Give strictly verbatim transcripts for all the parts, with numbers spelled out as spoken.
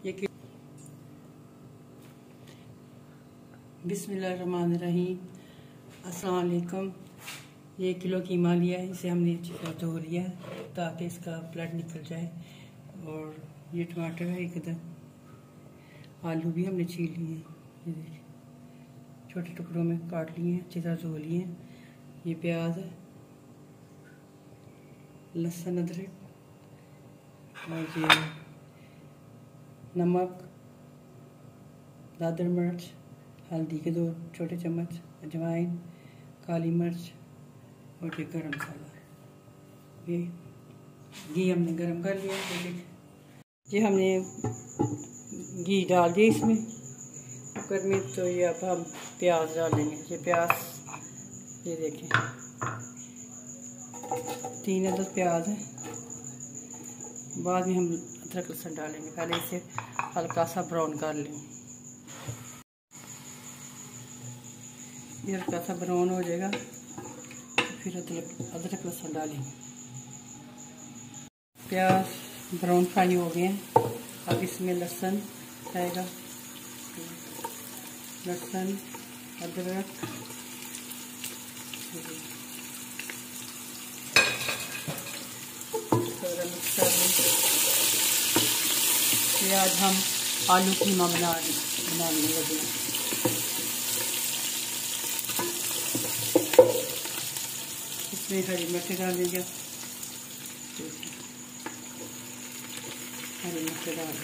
ये कि बिस्मिल्लाहिर्रहमानिर्रहीम। अस्सलाम वालेकुम। ये किलो कीमा लिया है, इसे हमने अच्छी तरह धो लिया ताकि इसका ब्लड निकल जाए। और ये टमाटर है एकदम, आलू भी हमने छील लिए हैं, ये देखिए छोटे टुकड़ों में काट लिए हैं, अच्छी तरह धो लिए हैं। ये प्याज है, लहसुन अदरक, और ये नमक, दादर मिर्च, हल्दी के दो छोटे चम्मच, अजवाइन, काली मिर्च और ये गरम मसाला। ये घी हमने गरम कर लिया है। ये हमने घी डाल दिया इसमें कुकर में। तो ये अब हम प्याज डालेंगे। ये प्याज, ये देखें तीन अदद प्याज है। बाद में हम अदरक लहसुन डालेंगे, पहले इसे हल्का सा ब्राउन कर लें। ये हल्का सा ब्राउन हो जाएगा तो फिर अदरक अदरक लहसुन डालेंगे। प्याज ब्राउन फ्राई हो गए हैं। अब इसमें लहसुन आएगा, लहसुन अदरक, मिक्स कर लें। ये आज हम आलू कीमा बना बनाने लगे हैं। इसमें हरी मिर्च डालेंगे, हरी मिर्च डाल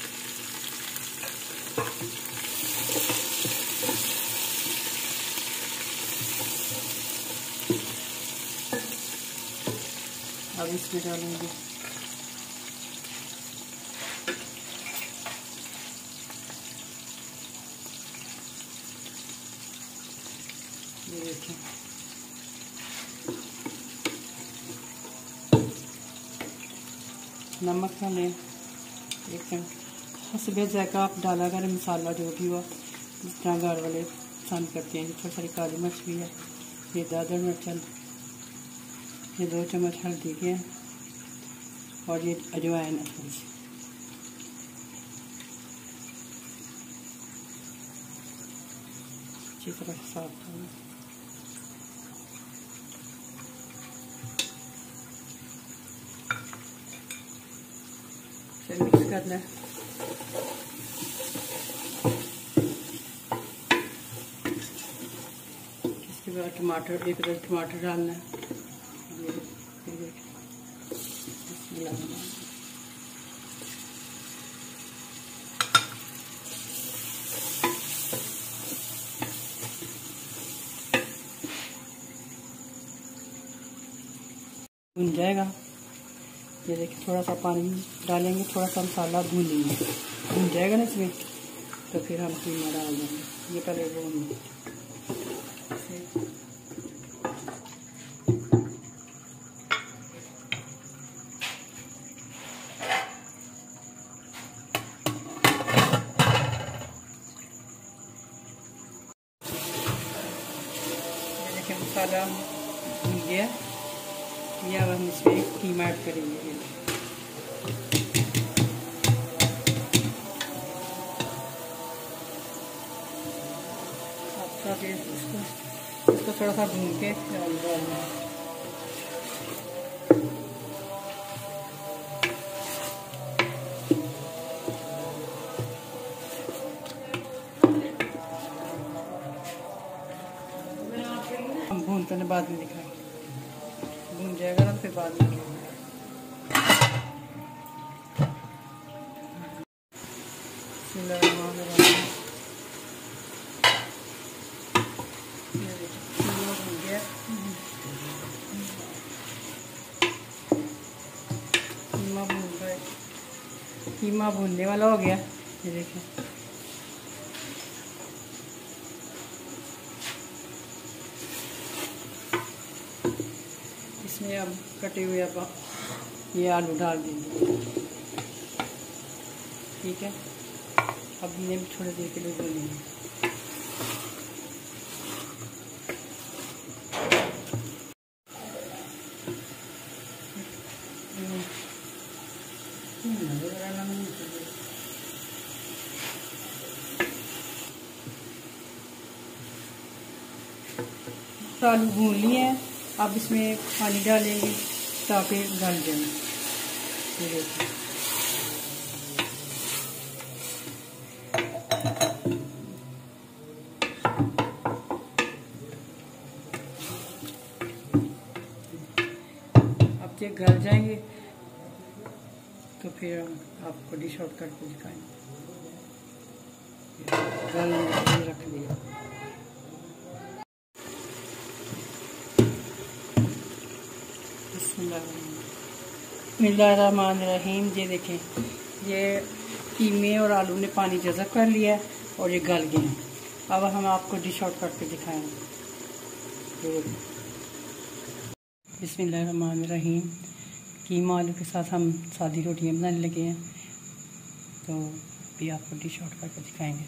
अब इसमें डालेंगे ये देखें नमक डालें एकदम हस्बे जायका आप डाला करें। मसाला जो भी हुआ जिस तरह घर वाले पसंद करते हैं। थोड़ी सारी काली मिर्च भी है, ये दादर मिर्च, ये दो चम्मच हल्दी के हैं और ये अजवाइन है थोड़ी सी। अच्छी तरह से साफ करना। फिर मिक्स करना है। इसके बाद टमाटर, एक अदर टमाटर डालना है। भुन जाएगा। ये देखिए थोड़ा सा पानी डालेंगे, थोड़ा सा मसाला भून लेंगे। भून जाएगा ना इसमें तो फिर हम कीमा डाल देंगे। ये पहले भून ये देखिए मसाला भून गया। ये अब हम इसमें कीमा ऐड करेंगे। फिर इसको इसको थोड़ा सा भून के डालना है। हम भूनते हैं बाद में दिखाएंगे। भून जाएगा ना फिर बाद में कीमा भून गया। कीमा भूनने वाला हो गया। ये देखिए इसमें अब कटे हुए अब ये आलू डाल देंगे। ठीक है, अब इन्हें थोड़ी देर के लिए भूनेंगे। आलू भून लिए हैं, अब इसमें पानी डालेंगे ताकि गल जाए। अब ये गल जाएंगे तो फिर आपको डिश आउट करके दिखाएंगे। गल रख लिया। बिस्मिल्लाहिर्रहमानिर्रहीम। ये देखें, ये कीमे और आलू ने पानी जज़ब कर लिया है और ये गल गए हैं। अब हम आपको डिश आउट करके दिखाएंगे। बिस्मिल्लाहिर्रहमानिर्रहीम। कीमा आलू के साथ हम सादी रोटियां बनाने लगे हैं, तो भी आपको डिश आउट करके दिखाएंगे।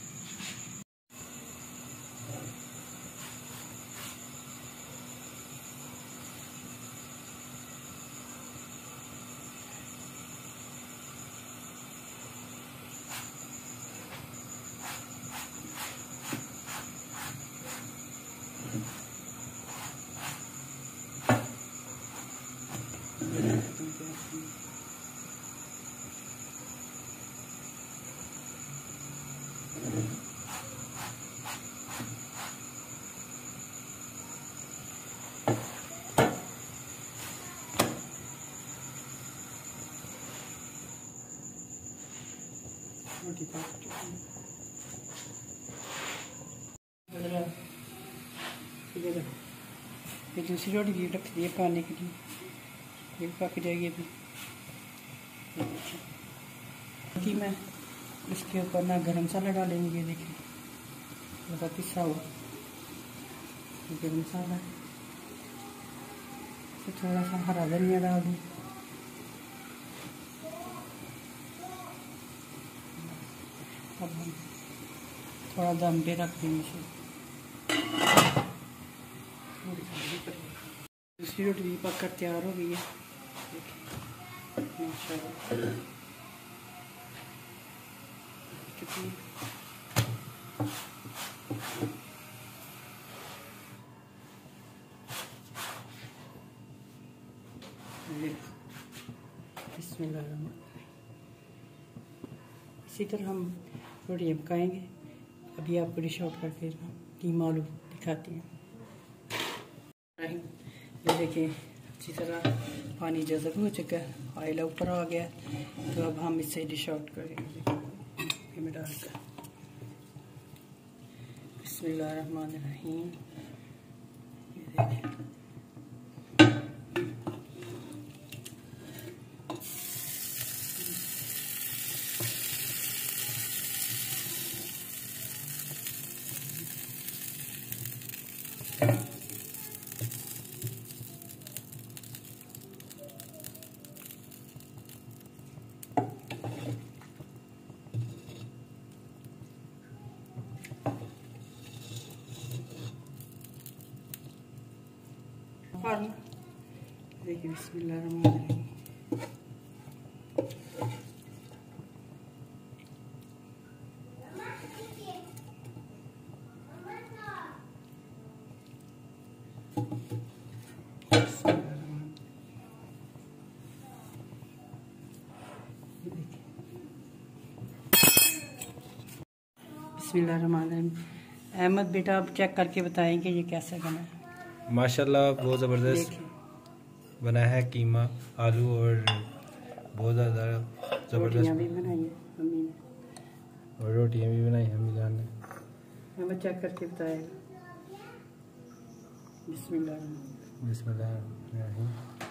ये दूसरी रोटी भी रख दी है पकाने के लिए, ये भी पक जाएगी अभी। कि मैं इसके ऊपर ना गरम मसाला डालेंगे, देखें थोड़ा पिसा हुआ गरम मसाला, तो थोड़ा सा हरा धनिया डाल दूँ। अब हम थोड़ा दम पे रख देंगे इसे। दूसरी रोटी भी पक कर तैयार हो गई है, माशाल्लाह। बिस्मिल्लाह। इसी तरह हम रोटियाँ पकाएंगे। अभी आपको डिश आउट करके कीमा आलू दिखाती हैं। ये देखिए, अच्छी तरह पानी जज़ब हो चुका है, ऑयल ऊपर आ गया, तो अब हम इससे डिश आउट करेंगे में डालकर। बिस्मिल्लाहिर्रहमानिर्रहीम। ये देखिए, देखिए बिस्मिल्लाहिर्रहमानिर्रहीम। बिस्मिल्लाहिर्रहमानिर्रहीम। अहमद बेटा, आप चेक करके बताएं कि ये कैसा बना है। माशाल्लाह बहुत ज़बरदस्त बना है कीमा आलू, और बहुत ज़्यादा ज़बरदस्त भी बनाई है मम्मी ने, और रोटियाँ भी बनाई अम्मी जान ने। हमें चेक करके बताएगा। बिस्मिल्लाह बिस्मिल्लाह।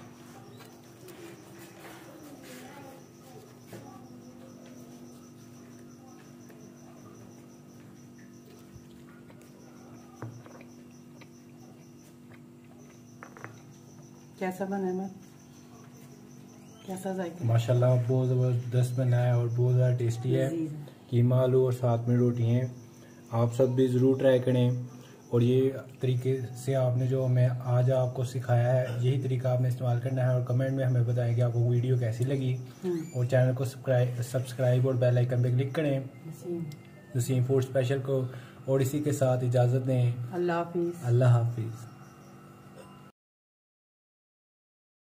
कैसा बना है? कैसा जायका? माशाल्लाह बहुत ज़बरदस्त बना है और बहुत ज़्यादा टेस्टी है। कीमा आलू और साथ में रोटी हैं। आप सब भी ज़रूर ट्राई करें, और ये तरीके से आपने जो मैं आज आपको सिखाया है, यही तरीका आपने इस्तेमाल करना है, और कमेंट में हमें बताएं कि आपको वीडियो कैसी लगी। और चैनल को सब्सक्राइब सब्सक्राइब और बेल आइकन पे क्लिक करें वसीम फूड स्पेशल को, और इसी के साथ इजाज़त दें। अल्लाह हाफिज़। अल्लाह हाफिज़।